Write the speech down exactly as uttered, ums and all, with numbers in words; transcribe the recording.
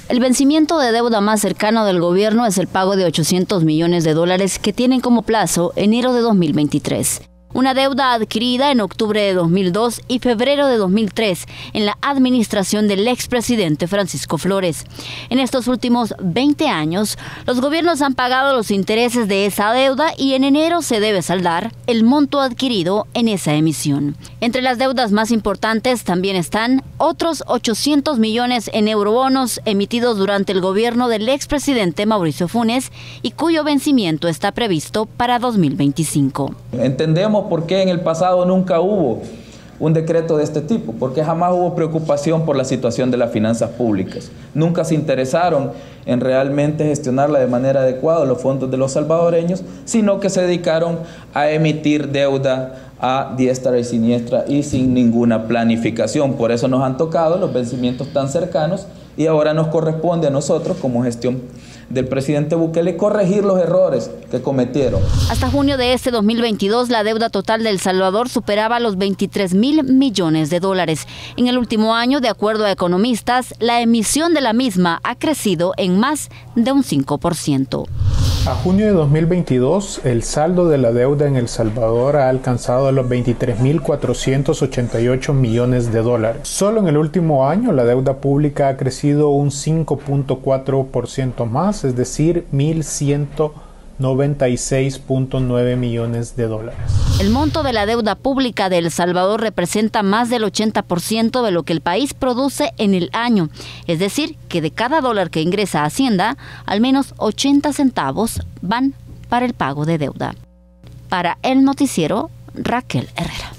El vencimiento de deuda más cercano del gobierno es el pago de ochocientos millones de dólares que tienen como plazo enero de dos mil veintitrés. Una deuda adquirida en octubre de dos mil dos y febrero de dos mil tres en la administración del expresidente Francisco Flores. En estos últimos veinte años, los gobiernos han pagado los intereses de esa deuda y en enero se debe saldar el monto adquirido en esa emisión. Entre las deudas más importantes también están otros ochocientos millones en eurobonos emitidos durante el gobierno del expresidente Mauricio Funes y cuyo vencimiento está previsto para dos mil veinticinco. Entendemos por qué en el pasado nunca hubo un decreto de este tipo, porque jamás hubo preocupación por la situación de las finanzas públicas. Nunca se interesaron en realmente gestionarla de manera adecuada los fondos de los salvadoreños, sino que se dedicaron a emitir deuda a diestra y siniestra y sin ninguna planificación. Por eso nos han tocado los vencimientos tan cercanos y ahora nos corresponde a nosotros, como gestión del presidente Bukele, corregir los errores que cometieron. Hasta junio de este dos mil veintidós, la deuda total de El Salvador superaba los veintitrés mil millones de dólares. En el último año, de acuerdo a economistas, la emisión de la misma ha crecido en más de un cinco por ciento. A junio de dos mil veintidós, el saldo de la deuda en El Salvador ha alcanzado los veintitrés mil cuatrocientos ochenta y ocho millones de dólares. Solo en el último año, la deuda pública ha crecido un cinco punto cuatro por ciento más, es decir, mil ciento noventa y seis punto nueve millones de dólares. El monto de la deuda pública de El Salvador representa más del ochenta por ciento de lo que el país produce en el año. Es decir, que de cada dólar que ingresa a Hacienda, al menos ochenta centavos van para el pago de deuda. Para El Noticiero, Raquel Herrera.